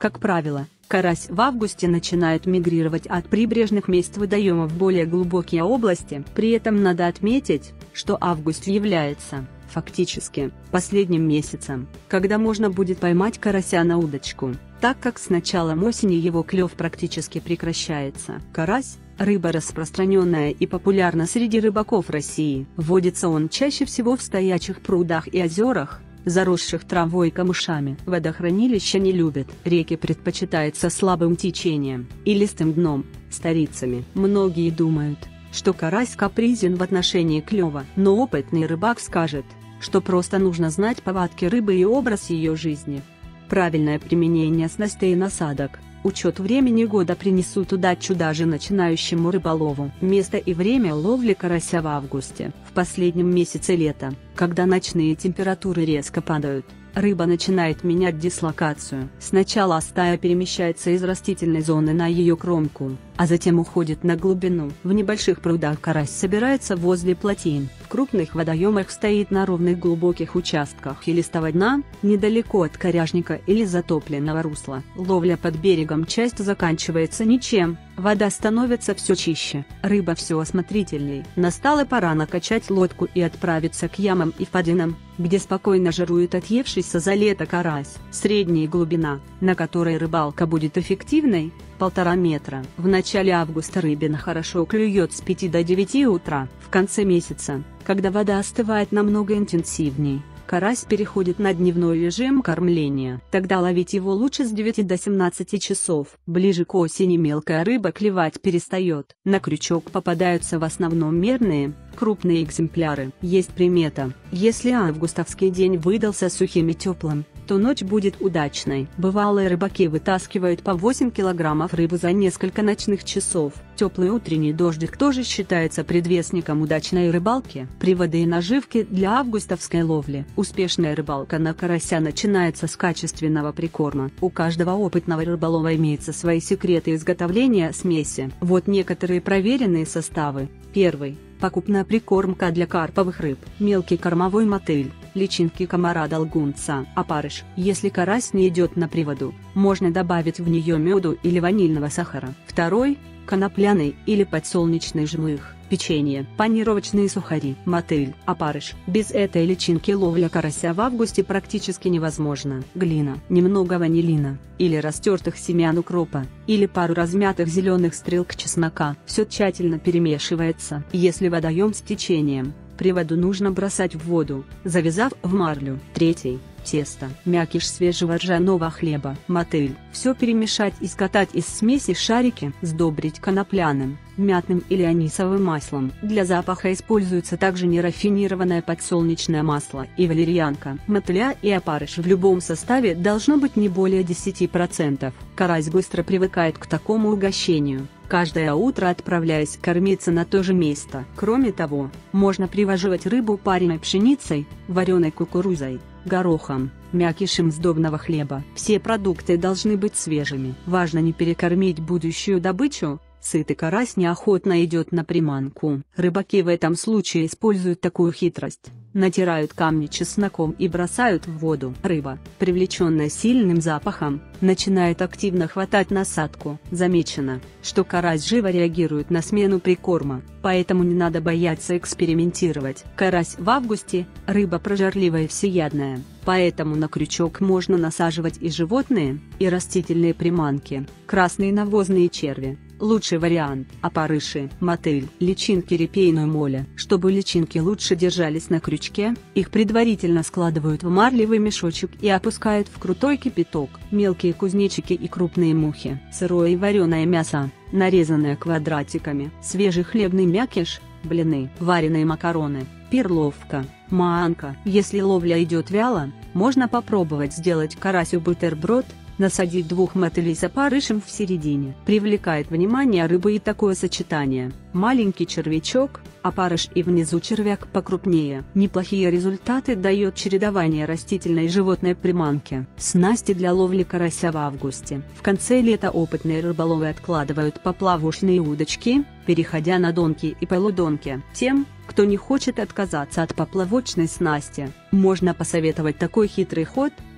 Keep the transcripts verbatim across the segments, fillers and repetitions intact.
Как правило, карась в августе начинает мигрировать от прибрежных мест водоема в более глубокие области. При этом надо отметить, что август является, фактически, последним месяцем, когда можно будет поймать карася на удочку, так как с началом осени его клев практически прекращается. Карась – рыба распространенная и популярна среди рыбаков России. Водится он чаще всего в стоячих прудах и озерах, заросших травой и камышами. Водохранилища не любят. Реки предпочитают со слабым течением и листым дном, старицами. Многие думают, что карась капризен в отношении клёва, но опытный рыбак скажет, что просто нужно знать повадки рыбы и образ ее жизни. Правильное применение снастей и насадок, учет времени года принесут удачу даже начинающему рыболову. Место и время ловли карася в августе. В последнем месяце лета, когда ночные температуры резко падают, рыба начинает менять дислокацию. Сначала стая перемещается из растительной зоны на ее кромку, а затем уходит на глубину. В небольших прудах карась собирается возле плотин. В крупных водоемах стоит на ровных глубоких участках илистого дна, недалеко от коряжника или затопленного русла. Ловля под берегом часто заканчивается ничем, вода становится все чище, рыба все осмотрительней. Настала пора накачать лодку и отправиться к ямам и впадинам, где спокойно жирует отъевшийся за лето карась. Средняя глубина, на которой рыбалка будет эффективной, полтора метра. В начале августа рыбина хорошо клюет с пяти до девяти утра. В конце месяца, когда вода остывает намного интенсивней, карась переходит на дневной режим кормления. Тогда ловить его лучше с девяти до семнадцати часов. Ближе к осени мелкая рыба клевать перестает. На крючок попадаются в основном мерные, крупные экземпляры. Есть примета: если августовский день выдался сухим и теплым, то ночь будет удачной. Бывалые рыбаки вытаскивают по восемь килограммов рыбы за несколько ночных часов. Теплый утренний дождик тоже считается предвестником удачной рыбалки. Приводы и наживки для августовской ловли. Успешная рыбалка на карася начинается с качественного прикорма. У каждого опытного рыболова имеются свои секреты изготовления смеси. Вот некоторые проверенные составы. Первый. Покупная прикормка для карповых рыб. Мелкий кормовой мотыль, личинки комара-долгунца, опарыш. Если карась не идет на приводу, можно добавить в нее меду или ванильного сахара. Второй. Конопляный или подсолнечный жмых, печенье, панировочные сухари, мотыль, опарыш. Без этой личинки ловля карася в августе практически невозможна. Глина, немного ванилина, или растертых семян укропа, или пару размятых зеленых стрелок чеснока. Все тщательно перемешивается. Если водоем с течением, приводу нужно бросать в воду, завязав в марлю. Третий. Тесто, мякиш свежего ржаного хлеба, мотыль. Все перемешать и скатать из смеси шарики. Сдобрить конопляным, мятным или анисовым маслом. Для запаха используется также нерафинированное подсолнечное масло и валерьянка. Мотыля и опарыш в любом составе должно быть не более десяти процентов. Карась быстро привыкает к такому угощению, каждое утро отправляясь кормиться на то же место. Кроме того, можно привоживать рыбу пареной пшеницей, вареной кукурузой, горохом, мякишем сдобного хлеба. Все продукты должны быть свежими. Важно не перекормить будущую добычу. Сытый карась неохотно идет на приманку. Рыбаки в этом случае используют такую хитрость: натирают камни чесноком и бросают в воду. Рыба, привлеченная сильным запахом, начинает активно хватать насадку. Замечено, что карась живо реагирует на смену прикорма, поэтому не надо бояться экспериментировать. Карась в августе – рыба прожорливая и всеядная, поэтому на крючок можно насаживать и животные, и растительные приманки. Красные навозные черви – лучший вариант. Опарыши, мотыль, личинки репейной моли. Чтобы личинки лучше держались на крючке, их предварительно складывают в марлевый мешочек и опускают в крутой кипяток. Мелкие кузнечики и крупные мухи. Сырое и вареное мясо, нарезанное квадратиками. Свежий хлебный мякиш, блины, вареные макароны, перловка, манка. Если ловля идет вяло, можно попробовать сделать карасю бутерброд, насадить двух мотылей с опарышем в середине. Привлекает внимание рыбы и такое сочетание: маленький червячок, опарыш и внизу червяк покрупнее. Неплохие результаты дает чередование растительной и животной приманки. Снасти для ловли карася в августе. В конце лета опытные рыболовы откладывают поплавочные удочки, переходя на донки и полудонки. Тем, кто не хочет отказаться от поплавочной снасти, можно посоветовать такой хитрый ход: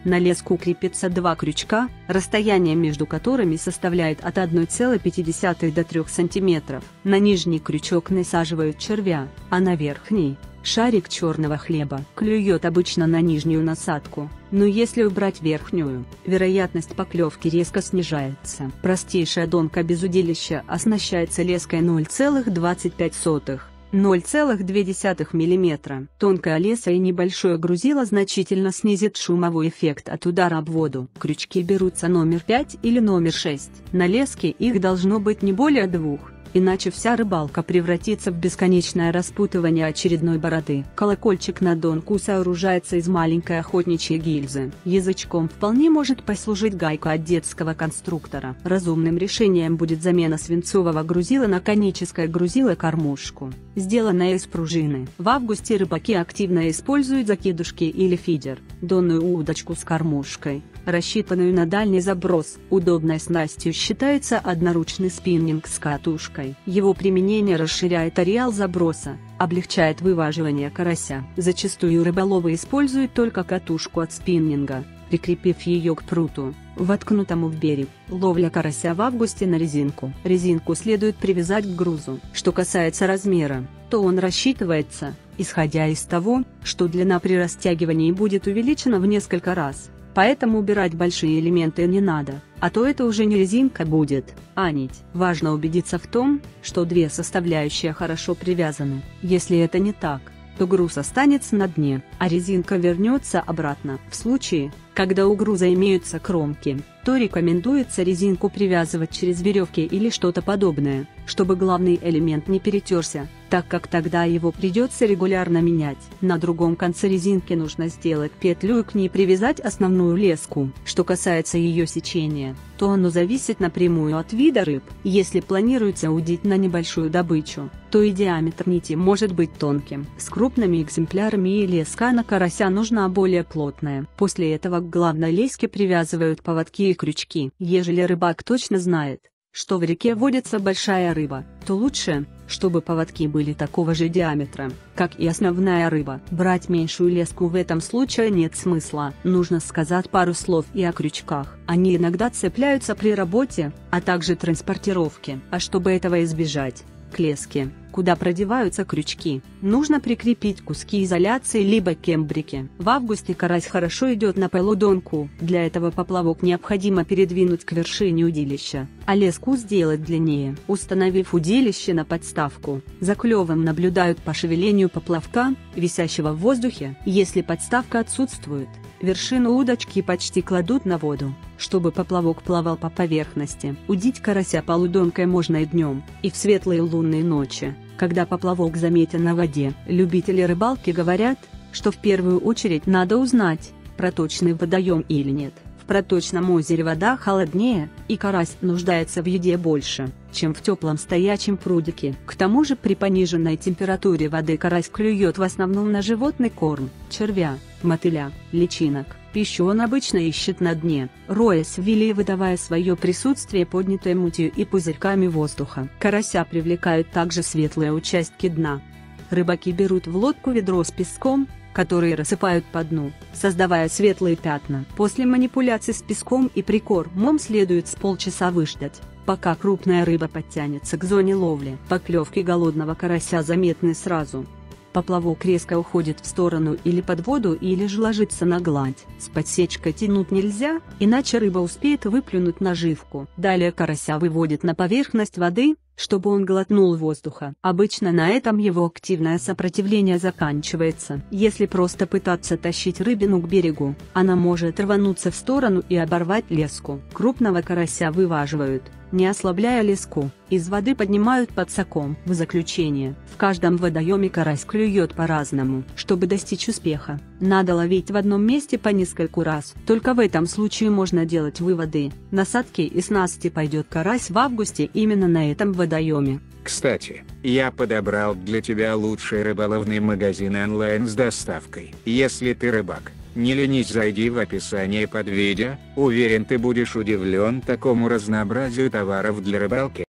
На леску крепится два крючка, расстояние между которыми составляет от одной целой пяти десятых до трёх сантиметров. На нижний крючок насаживают червя, а на верхний – шарик черного хлеба. Клюет обычно на нижнюю насадку, но если убрать верхнюю, вероятность поклевки резко снижается. Простейшая донка без удилища оснащается леской ноль целых двадцать пять сотых — ноль целых две десятых миллиметра. Тонкая леса и небольшое грузило значительно снизит шумовой эффект от удара об воду. Крючки берутся номер пять или номер шесть. На леске их должно быть не более двух, иначе вся рыбалка превратится в бесконечное распутывание очередной бороды. Колокольчик на донку сооружается из маленькой охотничьей гильзы. Язычком вполне может послужить гайка от детского конструктора. Разумным решением будет замена свинцового грузила на коническое грузило-кормушку, сделанное из пружины. В августе рыбаки активно используют закидушки или фидер, донную удочку с кормушкой, рассчитанную на дальний заброс. Удобной снастью считается одноручный спиннинг с катушкой. Его применение расширяет ареал заброса, облегчает вываживание карася. Зачастую рыболовы используют только катушку от спиннинга, прикрепив ее к пруту, воткнутому в берег. Ловля карася в августе на резинку. Резинку следует привязать к грузу. Что касается размера, то он рассчитывается, исходя из того, что длина при растягивании будет увеличена в несколько раз. Поэтому убирать большие элементы не надо, а то это уже не резинка будет, а нить. Важно убедиться в том, что две составляющие хорошо привязаны. Если это не так, то груз останется на дне, а резинка вернется обратно. В случае, когда у груза имеются кромки, то рекомендуется резинку привязывать через веревки или что-то подобное, чтобы главный элемент не перетерся, так как тогда его придется регулярно менять. На другом конце резинки нужно сделать петлю и к ней привязать основную леску. Что касается ее сечения, то оно зависит напрямую от вида рыб. Если планируется удить на небольшую добычу, то и диаметр нити может быть тонким. С крупными экземплярами и леска на карася нужна более плотная. После этого к главной леске привязывают поводки и крючки. Ежели рыбак точно знает, что в реке водится большая рыба, то лучше, чтобы поводки были такого же диаметра, как и основная рыба. Брать меньшую леску в этом случае нет смысла. Нужно сказать пару слов и о крючках. Они иногда цепляются при работе, а также транспортировке. А чтобы этого избежать, к леске, куда продеваются крючки, нужно прикрепить куски изоляции либо кембрики. В августе карась хорошо идет на полудонку. Для этого поплавок необходимо передвинуть к вершине удилища, а леску сделать длиннее. Установив удилище на подставку, за клевом наблюдают по шевелению поплавка, висящего в воздухе. Если подставка отсутствует, вершину удочки почти кладут на воду, чтобы поплавок плавал по поверхности. Удить карася полудонкой можно и днем, и в светлые лунные ночи, когда поплавок заметен на воде. Любители рыбалки говорят, что в первую очередь надо узнать, проточный водоем или нет. В проточном озере вода холоднее, и карась нуждается в еде больше, чем в теплом стоячем прудике. К тому же при пониженной температуре воды карась клюет в основном на животный корм, червя, мотыля, личинок. Пищу он обычно ищет на дне, роясь в виле и выдавая свое присутствие поднятой мутью и пузырьками воздуха. Карася привлекают также светлые участки дна. Рыбаки берут в лодку ведро с песком, которые рассыпают по дну, создавая светлые пятна. После манипуляций с песком и прикормом следует с полчаса выждать, пока крупная рыба подтянется к зоне ловли. Поклевки голодного карася заметны сразу. Поплавок резко уходит в сторону или под воду, или же ложится на гладь. С подсечкой тянуть нельзя, иначе рыба успеет выплюнуть наживку. Далее карася выводит на поверхность воды, чтобы он глотнул воздуха. Обычно на этом его активное сопротивление заканчивается. Если просто пытаться тащить рыбину к берегу, она может рвануться в сторону и оборвать леску. Крупного карася вываживают, не ослабляя леску, из воды поднимают подсаком. В заключение, в каждом водоеме карась клюет по-разному. Чтобы достичь успеха, надо ловить в одном месте по нескольку раз. Только в этом случае можно делать выводы. На садки и снасти пойдет карась в августе именно на этом водоеме. Кстати, я подобрал для тебя лучший рыболовный магазин онлайн с доставкой. Если ты рыбак, не ленись, зайди в описание под видео. Уверен, ты будешь удивлен такому разнообразию товаров для рыбалки.